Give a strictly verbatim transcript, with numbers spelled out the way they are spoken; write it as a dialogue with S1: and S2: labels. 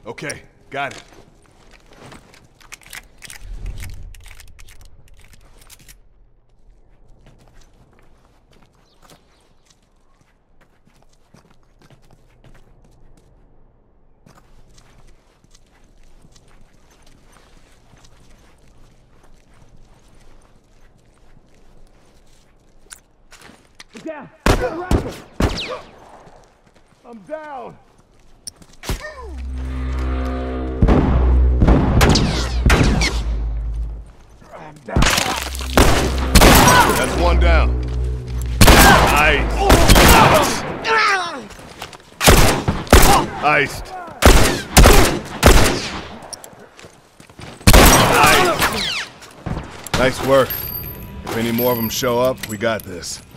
S1: Okay, got it.
S2: Down! Rifle! I'm down! I'm down.
S1: That's one down. Nice. Iced. Nice. Nice work. If any more of them show up, we got this.